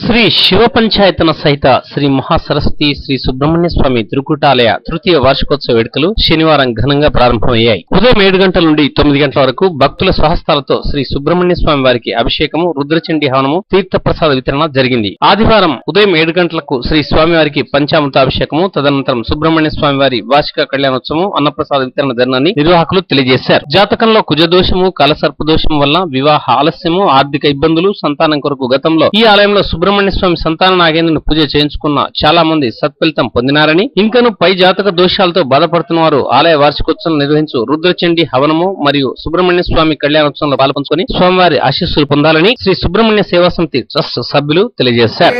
శ్రీ శివ పంచాయతన సహిత శ్రీ మహాసరస్వతి శ్రీ సుబ్రహ్మణ్య స్వామి తిరుకుటాలయ తృతీయ వార్షికోత్సవ వేడుకలు శనివారం ఘనంగా ప్రారంభమయ్యాయి. ఉదయం 7 గంటల నుండి 9 గంటల వరకు భక్తుల స్వహస్తాలతో శ్రీ సుబ్రహ్మణ్య స్వామి వారికి అభిషేకము, రుద్రచండీ హవనము, తీర్థప్రసాద వితరణ జరిగింది. ఆదివారం ఉదయం 7 గంటలకు శ్రీ స్వామివారికి పంచామృతాభిషేకము, తదనంతరం సుబ్రహ్మణ్య స్వామి వారి వార్షిక కళ్యాణోత్సవం, అన్నప్రసాద వితరణ జరిగినని నిర్వాహకులు తెలియజేశారు. జాతకంలో కుజదోషము, కాలసర్పదోషం వల్ల వివాహ ఆలస్యము, ఆర్థిక ఇబ్బందులు, సంతానం కొరకు గతంలో ఈ ఆలయంలో సుబ్రహ్మణ్య స్వామి సంతాన నాగేంద్రుని పూజ చేయించుకున్న చాలా మంది సత్ఫలితం పొందినారని, ఇంకను పై జాతక దోషాలతో బాధపడుతున్న వారు ఆలయ వార్షికోత్సవం నిర్వహించు రుద్రచండీ హవనము మరియు సుబ్రహ్మణ్య స్వామి కళ్యాణోత్సవంలో పాల్పంచుకొని స్వామివారి ఆశీస్సులు పొందాలని శ్రీ సుబ్రహ్మణ్య సేవా సమితి ట్రస్ట్ సభ్యులు తెలియజేశారు.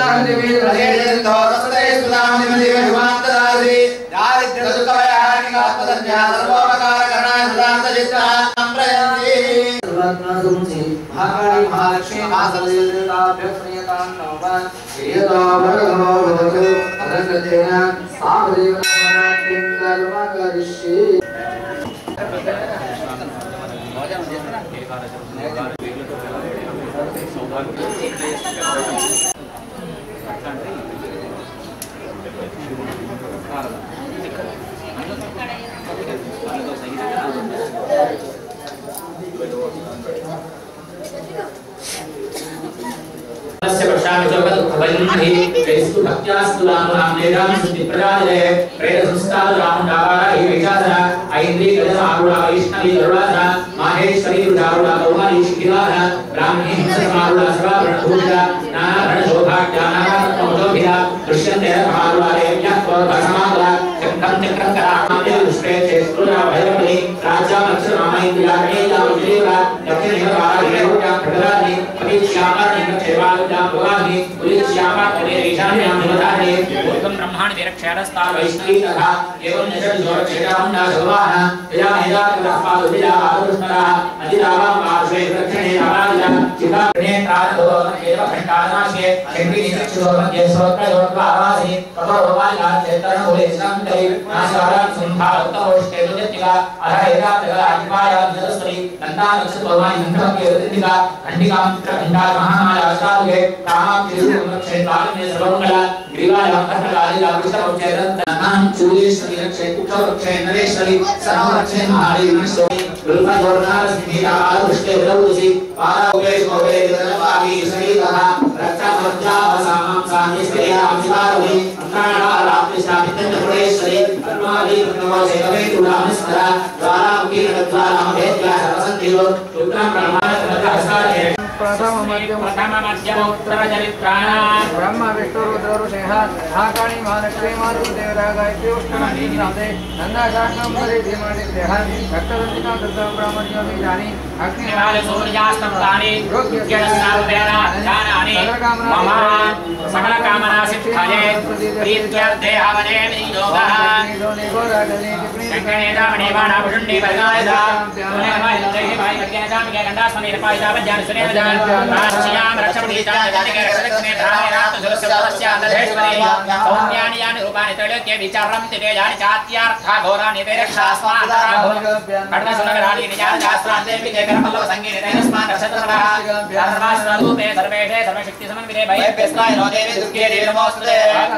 ब्रह्म विष्णु रुद्र ऋषेः महाकाली महालक्ष्मी मातृदेवता गायत्री उष्णमणिनाथे नन्दाशासनं परिधिमणिदेः रक्तदन्तिकां दत्तं ब्राह्मण्योऽपि जानी अग्निवाल सूर्यास्तमतानि योग्यस्नावेना जानानि मम सकलकामनासिद्धाये प्रीत्यर्थे हवने विनियोगः शङ्करेणामणे बाणाभुषुण्डी वर्गायदा पुनर्वायुदेहि वायुज्ञानामिके गण्डास्मनिर्पायिता वज्ञानसुरेवदा राश्याम रक्षपणीता जानिके रक्षलक्ष्मी धारयनाथ सुरस्यादधेश्वरी सौम्यानि यानि रूपाणि त्रैलोक्ये विचारं तिते यानि चात्यार्था घोराणि वेरक्षास्मान्तरा खड्गसुनगराणि निजानशास्त्रान्ते विजयकरपल्लव सङ्गीते तैरस्मान् रक्षत्रसरः धर्मास्त्ररूपे सर्वेषे सर्वशक्तिसमन्विते भयभ्यस्ताय नो देवी दुर्गे देवी नमोऽस्तुते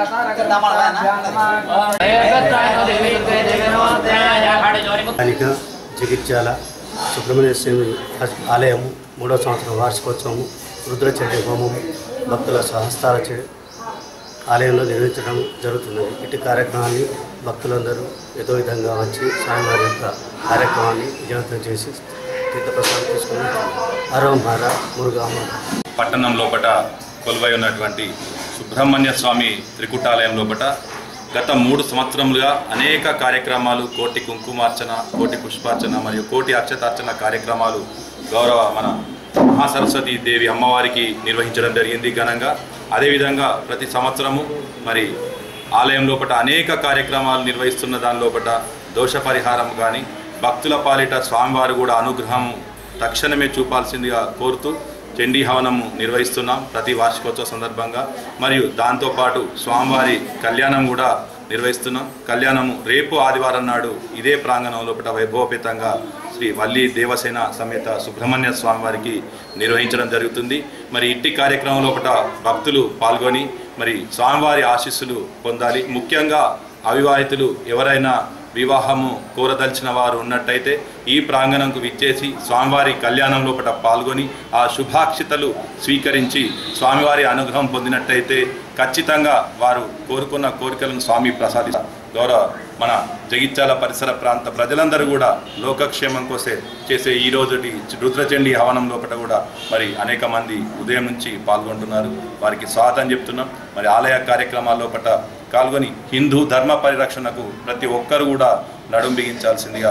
జగిత్యాల సుబ్రహ్మణ్య స్వామి ఆలయము 3వ సంవత్సరం వార్షికోత్సవము, రుద్రచండీ హోమము భక్తుల సహస్తాలచే ఆలయంలో నిర్వహించడం జరుగుతున్నది. ఇటు కార్యక్రమాన్ని భక్తులందరూ ఏదో విధంగా వచ్చి స్వామివారి యొక్క కార్యక్రమాన్ని విజయవంతం చేసి తీర్థప్రసాదం తీసుకుని హరహర మురుగమ్మ పట్టణం లోపట కొలువై ఉన్నటువంటి సుబ్రహ్మణ్య స్వామి త్రికుటాలయం లోపట గత 3 సంవత్సరములుగా అనేక కార్యక్రమాలు, కోటి కుంకుమార్చన, కోటి పుష్పార్చన మరియు కోటి అక్షతార్చన కార్యక్రమాలు గౌరవ మన మహాసరస్వతి దేవి అమ్మవారికి నిర్వహించడం జరిగింది ఘనంగా. అదేవిధంగా ప్రతి సంవత్సరము మరి ఆలయం లోపట అనేక కార్యక్రమాలు నిర్వహిస్తున్న దాని లోపట దోష పరిహారం కానీ భక్తుల పాలిట స్వామివారు కూడా అనుగ్రహం తక్షణమే చూపాల్సిందిగా కోరుతూ చండీ హవనము నిర్వహిస్తున్నాం ప్రతి వార్షికోత్సవ సందర్భంగా. మరియు దాంతోపాటు స్వామివారి కళ్యాణం కూడా నిర్వహిస్తున్నాం. కళ్యాణము రేపు ఆదివారం నాడు ఇదే ప్రాంగణం లోపల వైభవపేతంగా శ్రీ వల్లి దేవసేన సమేత సుబ్రహ్మణ్య స్వామి వారికి నిర్వహించడం జరుగుతుంది. మరి ఇట్టి కార్యక్రమం లోపల భక్తులు పాల్గొని మరి స్వామివారి ఆశీస్సులు పొందాలి. ముఖ్యంగా అవివాహితులు ఎవరైనా వివాహము కోరదలిచిన వారు ఉన్నట్టయితే ఈ ప్రాంగణంకు విచ్చేసి స్వామివారి కళ్యాణం లోపల పాల్గొని ఆ శుభాక్షితలు స్వీకరించి స్వామివారి అనుగ్రహం పొందినట్టయితే ఖచ్చితంగా వారు కోరుకున్న కోరికలను స్వామి ప్రసాదిస్తారు. గౌరవ మన జగిత్యాల పరిసర ప్రాంత ప్రజలందరూ కూడా లోకక్షేమం కోసం చేసే ఈ రోజుటి రుద్రచండీ హవనం లోపల కూడా మరి అనేక మంది ఉదయం నుంచి పాల్గొంటున్నారు. వారికి స్వాగతం చెప్తున్నాం. మరి ఆలయ కార్యక్రమాల లోపల పాల్గొని హిందూ ధర్మ పరిరక్షణకు ప్రతి ఒక్కరు కూడా నడుం బిగించాల్సిందిగా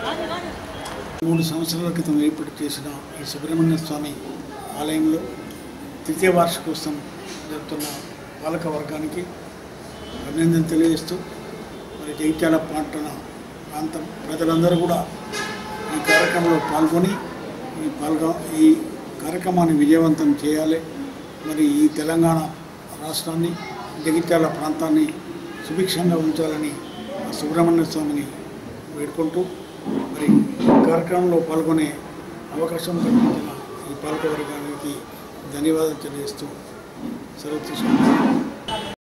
3 సంవత్సరాల క్రితం ఏర్పాటు చేసిన ఈ సుబ్రహ్మణ్య స్వామి ఆలయంలో తృతీయ వార్షికోత్సవం జరుగుతున్న పాలక వర్గానికి అభినందన తెలియజేస్తూ మరి జగిత్యాల ప్రాంతం ప్రజలందరూ కూడా ఈ కార్యక్రమంలో పాల్గొని ఈ కార్యక్రమాన్ని విజయవంతం చేయాలి. మరి ఈ తెలంగాణ రాష్ట్రాన్ని జగిత్యాల ప్రాంతాన్ని సుభిక్షంగా ఉంచాలని సుబ్రహ్మణ్య స్వామిని వేడుకుంటూ మరి కార్యక్రమంలో పాల్గొనే అవకాశం కల్పించిన ఈ పాలకవర్గానికి ధన్యవాదాలు తెలియజేస్తూ సెలవు తీసుకుంటున్నాను.